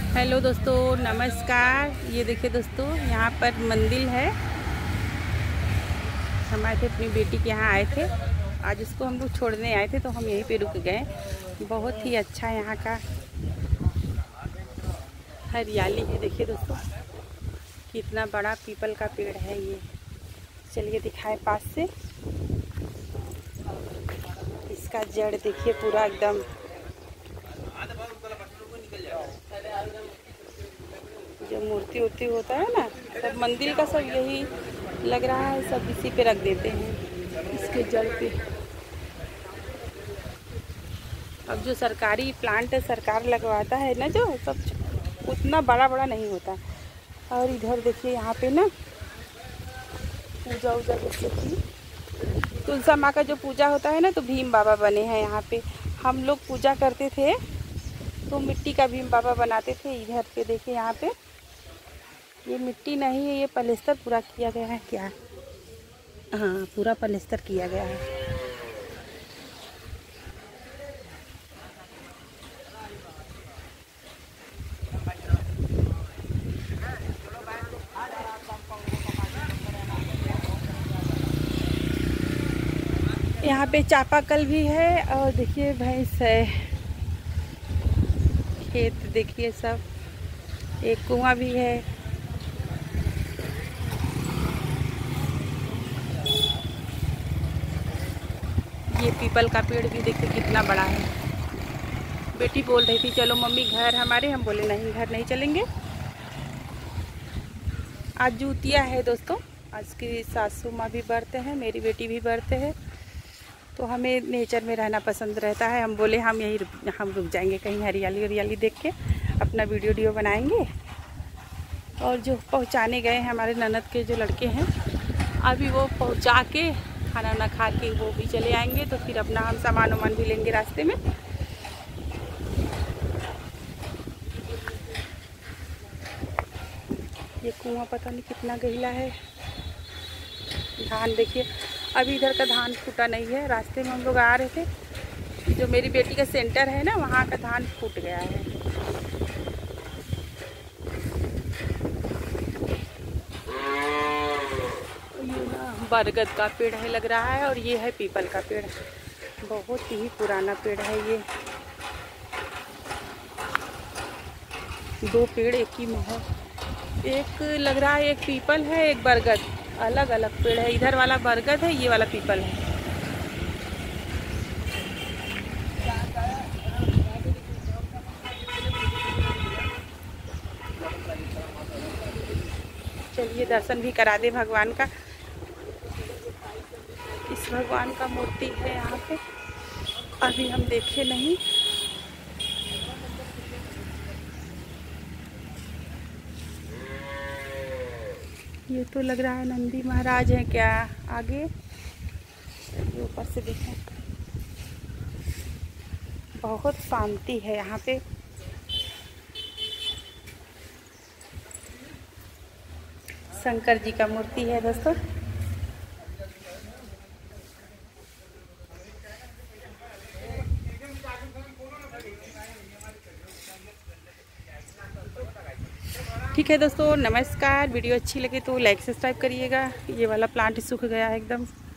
Hello दोस्तों, नमस्कार। ये देखिए दोस्तों, यहाँ पर मंदिर है। हम आए थे अपनी बेटी के यहाँ आए थे। आज उसको हम लोग छोड़ने आए थे तो हम यहीं पे रुक गए। बहुत ही अच्छा यहाँ का हरियाली है। देखिए दोस्तों, कितना बड़ा पीपल का पेड़ है ये। चलिए दिखाएं पास से। इसका जड़ देखिए पूरा एकदम जो मूर्ति उर्ति होता है ना, सब मंदिर का सब यही लग रहा है, सब इसी पे रख देते हैं, इसके जड़ पे। अब जो सरकारी प्लांट सरकार लगवाता है ना, जो सब उतना बड़ा बड़ा नहीं होता। और इधर देखिए यहाँ पे ना पूजा उजा जैसे कि तुलसा माँ का जो पूजा होता है ना, तो भीम बाबा बने हैं यहाँ पे। हम लोग पूजा करते थे तो मिट्टी का भीम बाबा बनाते थे। इधर पे देखिए, यहाँ पे ये मिट्टी नहीं है, ये पलस्तर पूरा किया गया है। क्या? हाँ, पूरा पलस्तर किया गया है। यहाँ पे चापाकल भी है और देखिए भैंस है। खेत देखिए सब, एक कुआं भी है। ये पीपल का पेड़ भी देखिए कितना बड़ा है। बेटी बोल रही थी चलो मम्मी घर हमारे, हम बोले नहीं, घर नहीं चलेंगे। आज जूतिया है दोस्तों। आज की सासू माँ भी बरते हैं, मेरी बेटी भी बरते हैं। तो हमें नेचर में रहना पसंद रहता है। हम बोले हम रुक जाएंगे कहीं, हरियाली हरियाली देख के अपना वीडियो बनाएंगे। और जो पहुंचाने गए हैं हमारे ननद के जो लड़के हैं, अभी वो पहुंचा के खाना वाना खा के वो भी चले आएंगे। तो फिर अपना हम सामान वामान भी लेंगे रास्ते में। ये कुआं पता नहीं कितना गहरा है। धान देखिए, अभी इधर का धान फूटा नहीं है। रास्ते में हम लोग आ रहे थे, जो मेरी बेटी का सेंटर है ना, वहाँ का धान फूट गया है। ये ना बरगद का पेड़ है लग रहा है, और ये है पीपल का पेड़। बहुत ही पुराना पेड़ है ये। दो पेड़ एक ही में है। एक लग रहा है एक पीपल है, एक बरगद। अलग अलग पेड़ है। इधर वाला बरगद है, ये वाला पीपल है। चलिए दर्शन भी करा दे भगवान का। इस भगवान का मूर्ति है यहाँ पे, अभी हम देखे नहीं। ये तो लग रहा है नंदी महाराज हैं क्या आगे। चलिए ऊपर से देखें। बहुत शांति है यहाँ पे। शंकर जी का मूर्ति है दोस्तों। ठीक है दोस्तों, नमस्कार। वीडियो अच्छी लगे तो लाइक सब्सक्राइब करिएगा। ये वाला प्लांट सूख गया है एकदम।